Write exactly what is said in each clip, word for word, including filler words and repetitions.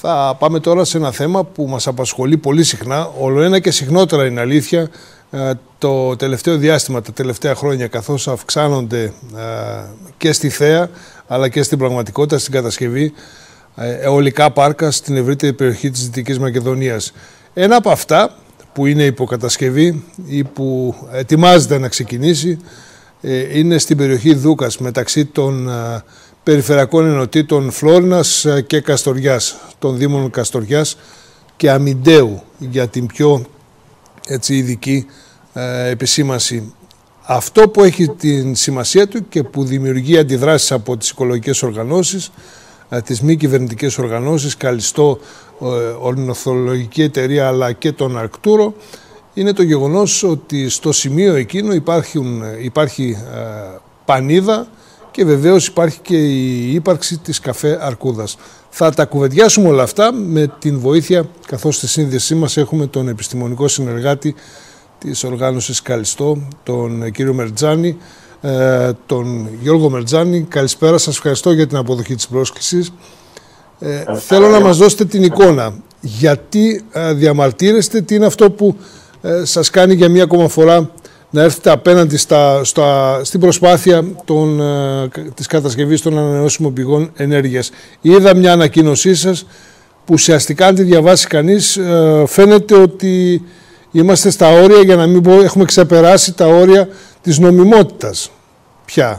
Θα πάμε τώρα σε ένα θέμα που μας απασχολεί πολύ συχνά, όλο ένα και συχνότερα είναι αλήθεια, το τελευταίο διάστημα, τα τελευταία χρόνια, καθώς αυξάνονται και στη θέα αλλά και στην πραγματικότητα, στην κατασκευή, αιωλικά πάρκα στην ευρύτερη περιοχή της Δυτικής Μακεδονίας. Ένα από αυτά που είναι υποκατασκευή ή που ετοιμάζεται να ξεκινήσει είναι στην περιοχή Δούκας, μεταξύ των περιφερειακών ενωτήτων Φλόρινας και Καστοριάς, των Δήμων Καστοριάς και Αμιντέου, για την πιο έτσι, ειδική ε, επισήμανση. Αυτό που έχει την σημασία του και που δημιουργεί αντιδράσεις από τις οικολογικές οργανώσεις, ε, τις μη κυβερνητικές οργανώσεις, Καλιστό, ε, Ορνηθολογική Εταιρεία αλλά και τον Αρκτούρο, είναι το γεγονός ότι στο σημείο εκείνο υπάρχουν, υπάρχει ε, πανίδα και βεβαίως υπάρχει και η ύπαρξη της καφέ Αρκούδας. Θα τα κουβεντιάσουμε όλα αυτά με την βοήθεια, καθώς στη σύνδεσή μας έχουμε τον επιστημονικό συνεργάτη της οργάνωσης Καλιστό, τον κύριο Μερτζάνη, τον Γιώργο Μερτζάνη. Καλησπέρα, σας ευχαριστώ για την αποδοχή της πρόσκλησης. Ε, θέλω να μας δώσετε την εικόνα. Γιατί διαμαρτύρεστε, τι είναι αυτό που ε, σας κάνει για μία ακόμα φορά να έρθετε απέναντι στα, στα, στην προσπάθεια των, ε, της κατασκευής των ανανεώσιμων πηγών ενέργειας. Είδα μια ανακοίνωσή σας που ουσιαστικά, αν τη διαβάσει κανείς, ε, φαίνεται ότι είμαστε στα όρια, για να μην πω έχουμε ξεπεράσει τα όρια της νομιμότητας. Ποια?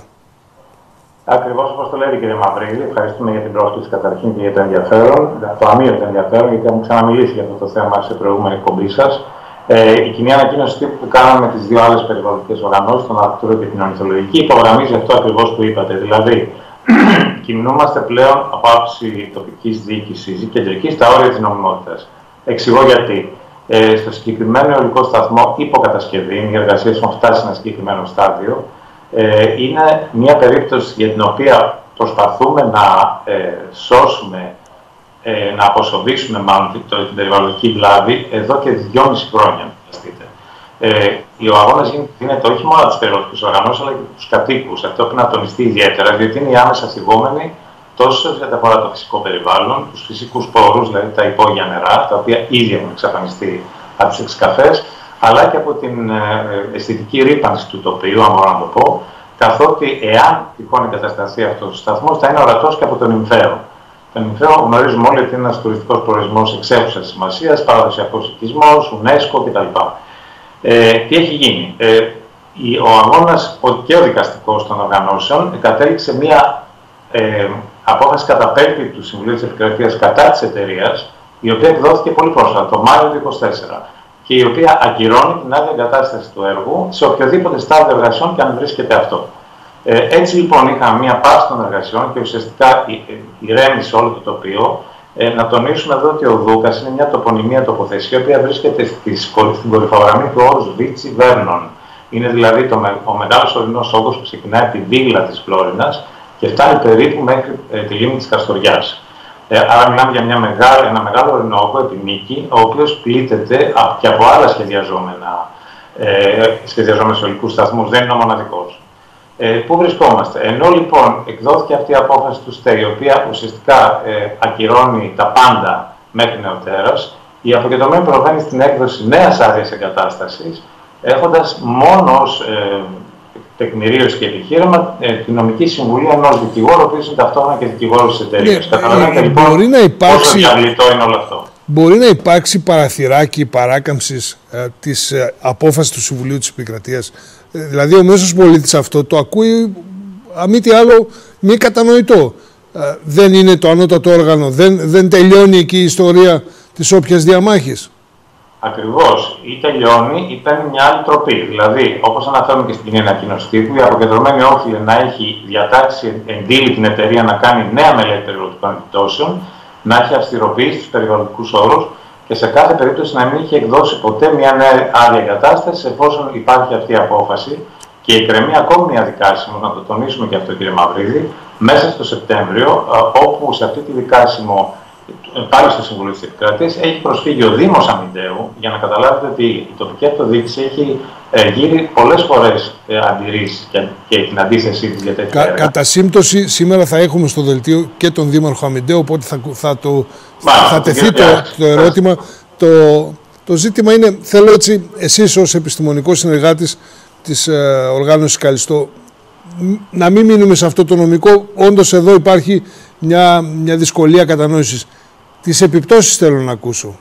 Ακριβώς όπως το λέτε, κύριε Μαυρίδη, ευχαριστούμε για την πρόσκληση καταρχήν και για το ενδιαφέρον, το αμύωτο ενδιαφέρον, γιατί έχουμε ξαναμιλήσει για αυτό το θέμα σε προηγούμενη εκπομπή σας. Ε, η κοινή ανακοίνωση τύπου που κάναμε με τις δύο άλλες περιβαλλοντικές οργανώσεις, τον Αρκτούρο και την Ορνηθολογική, υπογραμμίζει αυτό ακριβώς που είπατε. Δηλαδή, κινούμαστε πλέον από άψη τοπικής διοίκησης ή κεντρικής στα όρια της νομιμότητας. Εξηγώ γιατί. Ε, στο συγκεκριμένο αιωλικό σταθμό υποκατασκευή, οι εργασίες έχουν φτάσει σε ένα συγκεκριμένο στάδιο. Ε, είναι μια περίπτωση για την οποία προσπαθούμε να ε, σώσουμε, ε, να αποσοβήσουμε μάλλον την περιβαλλοντική βλάβη εδώ και δυόμιση χρόνια. Ε, ο αγώνας γίνεται όχι μόνο από τις περιβαλλοντικές οργανώσεις, αλλά και από τους κατοίκους. Αυτό πρέπει να τονιστεί ιδιαίτερα, διότι είναι οι άμεσα θυγόμενοι τόσο σε ό,τι αφορά το φυσικό περιβάλλον, τους φυσικούς πόρους, δηλαδή τα υπόγεια νερά, τα οποία ήδη έχουν εξαφανιστεί από τους εξκαφές, αλλά και από την ε, αισθητική ρύπανση του τοπίου, αν μπορώ να το πω, καθότι εάν τυχόν εγκατασταθεί αυτός ο σταθμός, θα είναι ορατός και από τον Νυμφαίο. Το Νυμφαίο γνωρίζουμε όλοι ότι είναι ένας τουριστικός προορισμός εξέχουσας σημασίας, παραδοσιακός οικισμός, UNESCO κτλ. Ε, τι έχει γίνει? Ε, ο αγώνας και ο δικαστικός των οργανώσεων κατέληξε μία ε, απόφαση καταπέλτη του Συμβουλίου της Επικρατείας κατά της εταιρείας, η οποία εκδόθηκε πολύ πρόσφατα, το Μάιο του είκοσι τέσσερα, και η οποία ακυρώνει την άδεια εγκατάσταση του έργου σε οποιοδήποτε στάδιο εργασιών και αν βρίσκεται αυτό. Ε, έτσι λοιπόν είχαμε μία πάση των εργασιών και ουσιαστικά ηρέμησε όλο το τοπίο. Ε, να τονίσουμε εδώ ότι ο Δούκας είναι μια τοπονημία τοποθεσία, η οποία βρίσκεται στην κορυφογραμμή του όρους Βίτσι Βέρνων. Είναι δηλαδή το, ο μεγάλος ορεινός όγκος που ξεκινάει από τη δίγλα της Φλόρινας και φτάνει περίπου μέχρι ε, τη λίμνη της Καστοριάς. Ε, άρα μιλάμε για μια μεγάλη, ένα μεγάλο ορεινό όγκο επί μήκη, ο οποίος πλήττεται από, και από άλλα σχεδιαζόμενα, ε, σχεδιαζόμενους αιωλικούς σταθμούς, δεν είναι ο μοναδικός. Ε, πού βρισκόμαστε? Ενώ λοιπόν εκδόθηκε αυτή η απόφαση του ΣΤΕ, η οποία ουσιαστικά ε, ακυρώνει τα πάντα μέχρι νεοτέρας, η αποκεντρωμένη προβαίνει στην έκδοση νέας άδειας εγκατάστασης, έχοντας μόνο ως ε, τεκμηρίωση και επιχείρημα ε, τη νομική συμβουλή ενός δικηγόρου, ο οποίος είναι ταυτόχρονα και δικηγόρος της εταιρείας. Ναι, Καταλαβαίνετε λοιπόν μπορεί να υπάρξει, πόσο διαβλητό είναι όλο αυτό. Μπορεί να υπάρξει παραθυράκι παράκαμψης ε, της ε, απόφασης του Συμβουλίου της Επικρατείας. Ε, δηλαδή ο μέσος πολίτης αυτό το ακούει, αν μη τι άλλο, μη κατανοητό. Ε, δεν είναι το ανώτατο όργανο, δεν, δεν τελειώνει εκεί η ιστορία της όποιας διαμάχης. Ακριβώς. Ή τελειώνει ή παίρνει μια άλλη τροπή. Δηλαδή, όπως αναφέρουμε και στην κοινή ανακοίνωση τύπου, η αποκεντρωμένη όφιλε να έχει διατάξει εντύλει την εταιρεία να κάνει νέα μελέτη περιβαλλοντικών επιπτώσεων, να έχει αυστηροποιήσει τους περιβαλλοντικούς όρους και σε κάθε περίπτωση να μην έχει εκδώσει ποτέ μια νέα άδεια εγκατάσταση, εφόσον υπάρχει αυτή η απόφαση. Και εκκρεμεί ακόμη μια δικάσιμο, να το τονίσουμε και αυτό, κύριε Μαυρίδη, μέσα στο Σεπτέμβριο, όπου σε αυτή τη δικάσιμο, πάλι στο Συμβουλίο της Επικρατείας, έχει προσφύγει ο Δήμος Αμιντέου, για να καταλάβετε ότι η τοπική αυτοδιοίκηση έχει ε, γύρει πολλές φορές ε, αντιρρήσεις και, και την αντίθεσή της για τέτοια Κα, έργα. Κατά σύμπτωση, σήμερα θα έχουμε στο δελτίο και τον Δήμαρχο Αμυντέο, οπότε θα, θα, το, Μα, θα τεθεί το, το ερώτημα. Το, το ζήτημα είναι, θέλω έτσι, εσείς ως επιστημονικός συνεργάτης της ε, οργάνωσης Καλιστό, να μην μείνουμε σε αυτό το νομικό. Όντως εδώ υπάρχει μια, μια δυσκολία κατανόησης. Τις επιπτώσεις θέλω να ακούσω.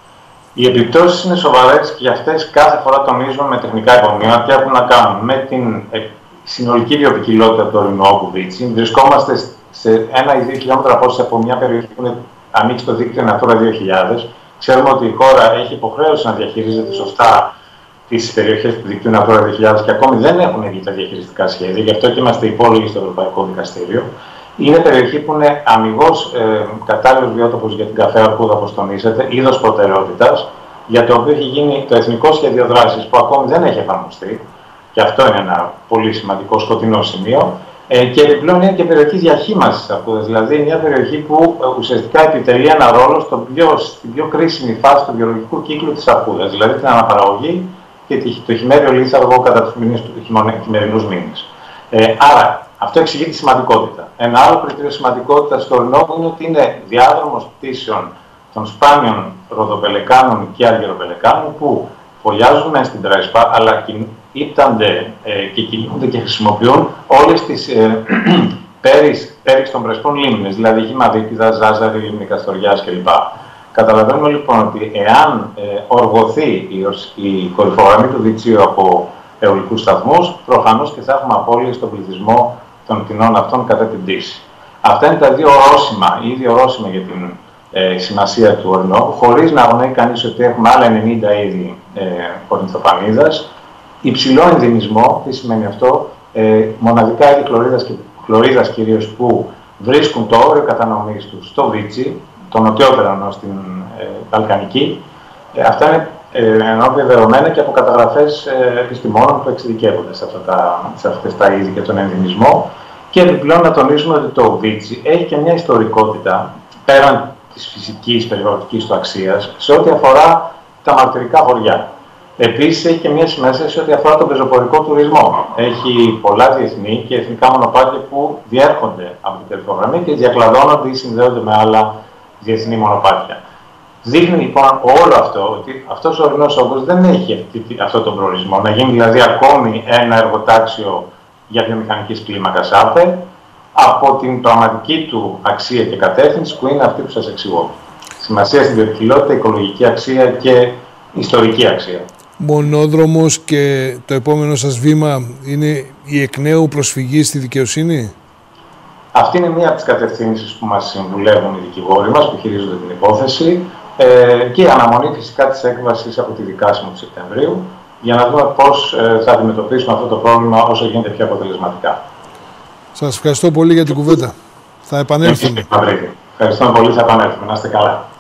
Οι επιπτώσεις είναι σοβαρές και για αυτές κάθε φορά τονίζουμε με τεχνικά υπομείωνα και έχουν να κάνουν με την συνολική βιοποικιλότητα του ορεινού όγκου Βίτσι. Βρισκόμαστε σε ένα ή δύο χιλιόμετρα απόσταση από μια περιοχή που είναι, ανήκει στο δίκτυο Natura δύο χιλιάδες. Ξέρουμε ότι η χώρα έχει υποχρέωση να διαχειρίζεται σωστά τις περιοχές του δικτύου Natura δύο χιλιάδες και ακόμη δεν έχουν βγει τα διαχειριστικά σχέδια, γι' αυτό και είμαστε υπόλογοι στο Ευρωπαϊκό Δικαστήριο. Είναι περιοχή που είναι αμιγώς ε, κατάλληλος βιότοπος για την καφέ αρκούδα, όπως τονίσατε, είδος προτεραιότητας, για το οποίο έχει γίνει το Εθνικό Σχέδιο Δράσης που ακόμη δεν έχει εφαρμοστεί, και αυτό είναι ένα πολύ σημαντικό σκοτεινό σημείο. Ε, και επιπλέον είναι και περιοχή διαχείμασης αρκούδας, δηλαδή μια περιοχή που ε, ουσιαστικά επιτελεί ένα ρόλο στο πιο, στην πιο κρίσιμη φάση του βιολογικού κύκλου της αρκούδας, δηλαδή την αναπαραγωγή και το χειμέριο λίθαργο κατά τους χειμερινούς μήνες. Ε, άρα, αυτό εξηγεί τη σημαντικότητα. Ένα άλλο κριτήριο σημαντικότητας στο ορεινό είναι ότι είναι διάδρομος πτήσεων των σπάνιων ροδοπελεκάνων και αργυροπελεκάνων που φωλιάζουν στην τρέσπα, αλλά ύπτανται ε, και κινούνται και χρησιμοποιούν όλες τις ε, πέριξ, πέριξ των πρεσπών λίμνες, δηλαδή Χιμαδίπηδα, Ζάζαρη, Λίμνη Καστοριάς κλπ. Καταλαβαίνουμε λοιπόν ότι εάν ε, οργωθεί η, η κορυφογραμμή του Βιτσίου από αιωλικούς σταθμούς, προφανώς και θα έχουμε απώλειες στον πληθυσμό των πτηνών αυτών κατά την πτήση. Αυτά είναι τα δύο ορόσημα, ή ήδη ορόσημα για την ε, σημασία του ορεινού, χωρίς να αγνοεί κανείς ότι έχουμε άλλα ενενήντα είδη ε, ορνηθοπανίδας. Υψηλό ενδυμισμό, τι σημαίνει αυτό, ε, μοναδικά είδη χλωρίδας, και, χλωρίδας κυρίως που βρίσκουν το όριο κατανομής του στο Βίτσι, το νοτιότερο ενώ στην ε, Βαλκανική. Ε, αυτά είναι ενώ βεβαιωμένα και από καταγραφές ε, επιστημόνων που εξειδικεύονται σε, αυτά τα, σε αυτές τα είδη και τον ενδυμισμό. Και επιπλέον να τονίσουμε ότι το Βίτσι έχει και μια ιστορικότητα πέραν της φυσικής περιβαλλοντικής του αξίας σε ό,τι αφορά τα μαρτυρικά χωριά. Επίσης έχει και μια σημασία σε ό,τι αφορά τον πεζοπορικό τουρισμό. Έχει πολλά διεθνή και εθνικά μονοπάτια που διέρχονται από την περιφογραμμή και διακλαδώνονται ή συνδέονται με άλλα διεθνή μονοπάτια. Δείχνει λοιπόν όλο αυτό ότι αυτός ο ορεινός όγκος δεν έχει αυτόν τον προορισμό. Να γίνει δηλαδή ακόμη ένα εργοτάξιο για βιομηχανικής κλίμακας ΑΠΕ από την πραγματική του αξία και κατεύθυνση που είναι αυτή που σας εξηγώ. Σημασία στην βιοποικιλότητα, οικολογική αξία και ιστορική αξία. Μονόδρομος και το επόμενο σας βήμα είναι η εκ νέου προσφυγή στη δικαιοσύνη. Αυτή είναι μία από τις κατευθύνσεις που μας συμβουλεύουν οι δικηγόροι μας που χειρίζονται την υπόθεση ε, και η αναμονή φυσικά της έκβασης από τη δικάσιμο του Σεπτεμβρίου για να δούμε πώς ε, θα αντιμετωπίσουμε αυτό το πρόβλημα όσο γίνεται πιο αποτελεσματικά. Σας ευχαριστώ πολύ για την κουβέντα. Θα επανέλθουμε. Ευχαριστώ πολύ, θα επανέλθουμε. Να είστε καλά.